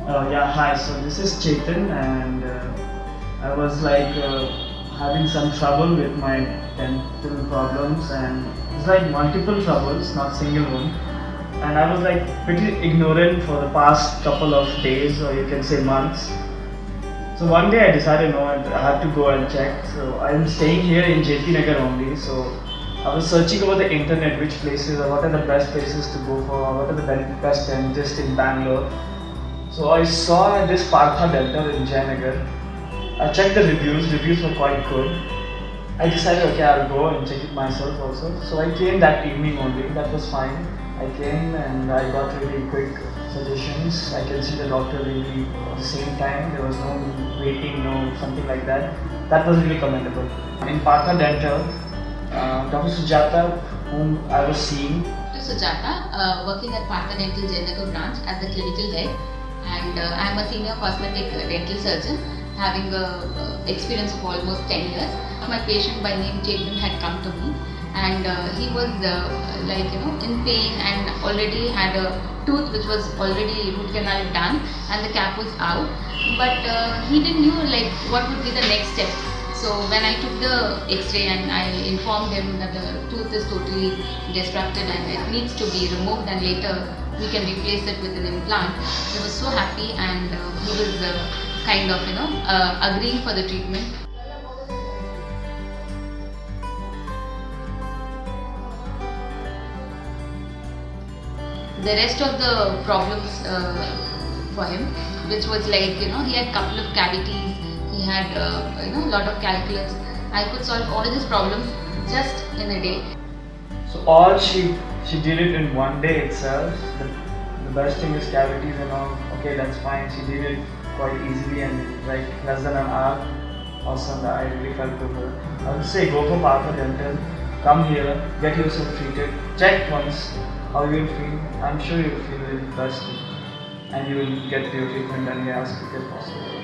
Yeah, hi. So this is Chetan, and I was having some trouble with my dental problems, and it's like multiple troubles, not single one. And I was like pretty ignorant for the past couple of days, or you can say months. So one day I decided no, I had to go and check. So I'm staying here in JP Nagar only. So I was searching over the internet which places or what are the best places to go for, what are the best dentists in Bangalore. So I saw this Partha Dental in Jayanagar. I checked the reviews. Reviews were quite good. I decided, okay, I'll go and check it myself also. So I came that evening only. That was fine. I came and I got really quick suggestions. I can see the doctor really at the same time. There was no waiting, no something like that. That was really commendable. In Partha Dental, Dr. Sujata, whom I was seeing. Dr. Sujata, working at Partha Dental Jayanagar branch as the clinical head, and I am a senior cosmetic dental surgeon having experience of almost 10 years. My patient by name Chetan had come to me, and he was in pain and already had a tooth which was already root canal done and the cap was out, but he didn't know what would be the next step. So when I took the X-ray and I informed him that the tooth is totally disrupted and it needs to be removed and later we can replace it with an implant, he was so happy, and he was agreeing for the treatment. The rest of the problems for him, which was he had couple of cavities, he had a lot of calculus. I could solve all his problems just in a day. So all she did it in one day itself. The best thing is cavities and all. Okay, that's fine. She did it quite easily and like less than an hour. Awesome. I really felt good. I would say go for Partha Dental. Come here, get yourself treated. Check once how you will feel. I'm sure you will feel really best, and you will get your treatment done as quick as possible.